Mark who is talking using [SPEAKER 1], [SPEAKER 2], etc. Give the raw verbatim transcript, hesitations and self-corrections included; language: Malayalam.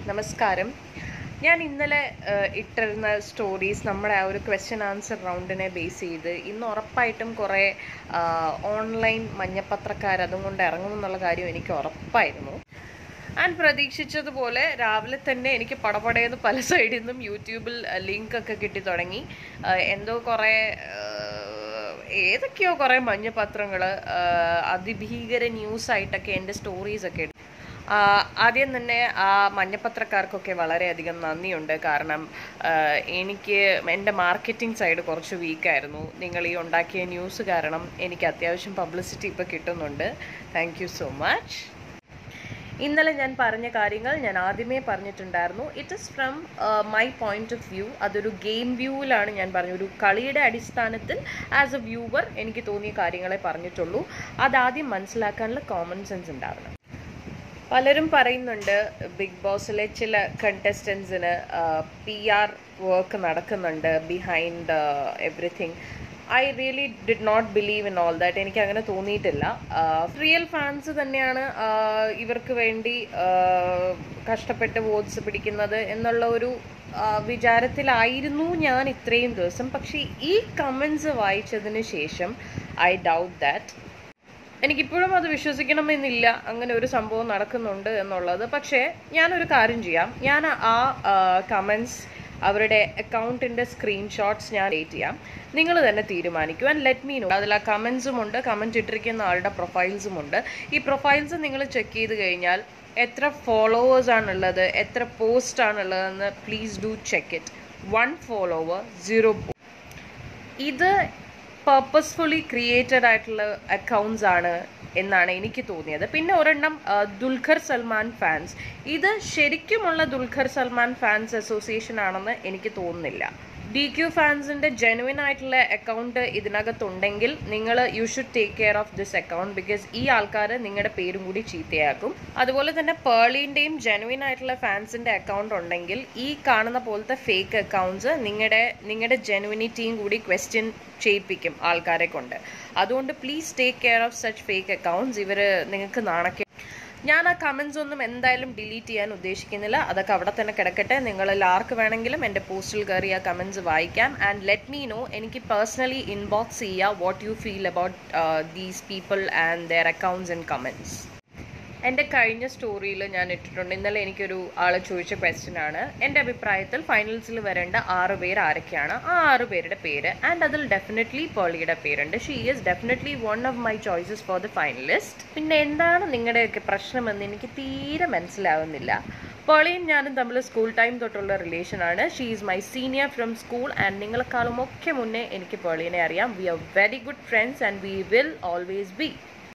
[SPEAKER 1] നമസ്കാരം. ഞാൻ ഇന്നലെ ഇട്ടിരുന്ന സ്റ്റോറീസ് നമ്മുടെ ആ ഒരു ക്വസ്റ്റ്യൻ ആൻസർ റൗണ്ടിനെ ബേസ് ചെയ്ത് ഇന്ന് ഉറപ്പായിട്ടും കുറേ ഓൺലൈൻ മഞ്ഞപ്പത്രക്കാർ അതും കൊണ്ട് ഇറങ്ങുമെന്നുള്ള കാര്യം എനിക്ക് ഉറപ്പായിരുന്നു. ആൻഡ് പ്രതീക്ഷിച്ചതുപോലെ രാവിലെ തന്നെ എനിക്ക് പടപടയെന്ന് പല സൈഡിൽ നിന്നും യൂട്യൂബിൽ ലിങ്ക് ഒക്കെ കിട്ടി തുടങ്ങി. എന്തോ കുറേ ഏതൊക്കെയോ കുറേ മഞ്ഞപത്രങ്ങൾ അതിഭീകര ന്യൂസായിട്ടൊക്കെ എൻ്റെ സ്റ്റോറീസൊക്കെ ആദ്യം തന്നെ ആ മഞ്ഞപ്പത്രക്കാർക്കൊക്കെ വളരെയധികം നന്ദിയുണ്ട്. കാരണം എനിക്ക് എൻ്റെ മാർക്കറ്റിംഗ് സൈഡ് കുറച്ച് വീക്കായിരുന്നു. നിങ്ങൾ ഈ ഉണ്ടാക്കിയ ന്യൂസ് കാരണം എനിക്ക് അത്യാവശ്യം പബ്ലിസിറ്റി ഇപ്പോൾ കിട്ടുന്നുണ്ട്. Thank you so much. ഇന്നലെ ഞാൻ പറഞ്ഞ കാര്യങ്ങൾ ഞാൻ ആദ്യമേ പറഞ്ഞിട്ടുണ്ടായിരുന്നു. It is from my point of view. അതൊരു ഗെയിം വ്യൂവിലാണ് ഞാൻ പറഞ്ഞു. ഒരു കളിയുടെ അടിസ്ഥാനത്തിൽ ആസ് എ വ്യൂവർ എനിക്ക് തോന്നിയ കാര്യങ്ങളെ പറഞ്ഞിട്ടുള്ളൂ. അതാദ്യം മനസ്സിലാക്കാനുള്ള കോമൺ സെൻസ് ഉണ്ടാവണം. പലരും പറയുന്നുണ്ട് ബിഗ് ബോസിലെ ചില കണ്ടസ്റ്റൻസിന് പി ആർ വർക്ക് നടക്കുന്നുണ്ട് behind everything. I really did not believe in all that. എനിക്ക് അങ്ങനെ തോന്നിയിട്ടില്ല. റിയൽ ഫാൻസ് തന്നെയാണ് ഇവർക്ക് വേണ്ടി കഷ്ടപ്പെട്ട് വോട്ട്സ് പിടിക്കുന്നത് എന്നുള്ള ഒരു വിചാരത്തിലായിരുന്നു ഞാൻ ഇത്രയും ദിവസം. പക്ഷേ ഈ കമൻസ് വായിച്ചതിന് ശേഷം ഐ ഡൗട്ട് ദാറ്റ്. എനിക്കിപ്പോഴും അത് വിശ്വസിക്കണമെന്നില്ല അങ്ങനെ ഒരു സംഭവം നടക്കുന്നുണ്ട് എന്നുള്ളത്. പക്ഷേ ഞാനൊരു കാര്യം ചെയ്യാം. ഞാൻ ആ കമൻസ് അവരുടെ അക്കൗണ്ടിൻ്റെ സ്ക്രീൻഷോട്ട്സ് ഞാൻ ഡേറ്റ് ചെയ്യാം. നിങ്ങൾ തന്നെ തീരുമാനിക്കൂ ആൻഡ് ലെറ്റ് മീ നോ. അതിൽ ആ കമൻസും ഉണ്ട്, കമൻറ്റ് ഇട്ടിരിക്കുന്ന ആളുടെ പ്രൊഫൈൽസും ഉണ്ട്. ഈ പ്രൊഫൈൽസ് നിങ്ങൾ ചെക്ക് ചെയ്ത് കഴിഞ്ഞാൽ എത്ര ഫോളോവേഴ്സ് ആണുള്ളത്, എത്ര പോസ്റ്റ് ആണുള്ളതെന്ന് please do check it. One follower, zero. ഇത് പർപ്പസ്ഫുള്ളി ക്രിയേറ്റഡ് ആയിട്ടുള്ള അക്കൗണ്ട്സ് ആണ് എന്നാണ് എനിക്ക് തോന്നിയത്. പിന്നെ ഒരെണ്ണം ദുൽഖർ സൽമാൻ ഫാൻസ്. ഇത് ശരിക്കുമുള്ള ദുൽഖർ സൽമാൻ ഫാൻസ് അസോസിയേഷൻ ആണെന്ന് എനിക്ക് തോന്നുന്നില്ല. ഡി ക്യു ഫാൻസിൻ്റെ ജെനുവിൻ ആയിട്ടുള്ള അക്കൗണ്ട് ഇതിനകത്തുണ്ടെങ്കിൽ നിങ്ങൾ you should take care of this account. Because ഈ ആൾക്കാർ നിങ്ങളുടെ പേരും കൂടി ചീത്തയാക്കും. അതുപോലെ തന്നെ പേർളിൻ്റെയും ജെനുവിൻ ആയിട്ടുള്ള ഫാൻസിൻ്റെ അക്കൗണ്ട് ഉണ്ടെങ്കിൽ ഈ കാണുന്ന പോലത്തെ ഫേക്ക് അക്കൗണ്ട്സ് നിങ്ങളുടെ നിങ്ങളുടെ ജെനുവിനിറ്റിയും കൂടി ക്വസ്റ്റ്യൻ ചെയ്യിപ്പിക്കും ആൾക്കാരെ കൊണ്ട്. അതുകൊണ്ട് please take care of such fake accounts. ഇവർ നിങ്ങൾക്ക് നാണക്കെ. ഞാൻ ആ കമൻസ് ഒന്നും എന്തായാലും ഡിലീറ്റ് ചെയ്യാൻ ഉദ്ദേശിക്കുന്നില്ല. അതൊക്കെ അവിടെ തന്നെ കിടക്കട്ടെ. നിങ്ങളിൽ ആർക്ക് വേണമെങ്കിലും എൻ്റെ പോസ്റ്റിൽ കയറി ആ കമൻസ് വായിക്കാം. And let me know. എനിക്ക് പേഴ്സണലി ഇൻബോക്സ് ചെയ്യുക what you feel about these people and their accounts and comments. എൻ്റെ കഴിഞ്ഞ സ്റ്റോറിയിൽ ഞാൻ ഇട്ടിട്ടുണ്ട്. ഇന്നലെ എനിക്കൊരു ആൾ ചോദിച്ച ക്വസ്റ്റ്യൻ ആണ്, എൻ്റെ അഭിപ്രായത്തിൽ ഫൈനൽസിൽ വരേണ്ട ആറ് പേര് ആരൊക്കെയാണ്, ആ ആറ് പേരുടെ പേര്. ആൻഡ് അതിൽ ഡെഫിനറ്റ്ലി പേർളിയുടെ പേരുണ്ട്. She is definitely one of my choices for the finalist. പിന്നെ എന്താണ് നിങ്ങളുടെയൊക്കെ പ്രശ്നമെന്ന് എനിക്ക് തീരെ മനസ്സിലാവുന്നില്ല. പേർളിയും ഞാനും തമ്മിൽ സ്കൂൾ ടൈം തൊട്ടുള്ള റിലേഷനാണ്. She is my senior from school. And നിങ്ങളെക്കാളും ഒക്കെ മുന്നേ എനിക്ക് പേർളിനെ അറിയാം. We are very good friends and we will always B.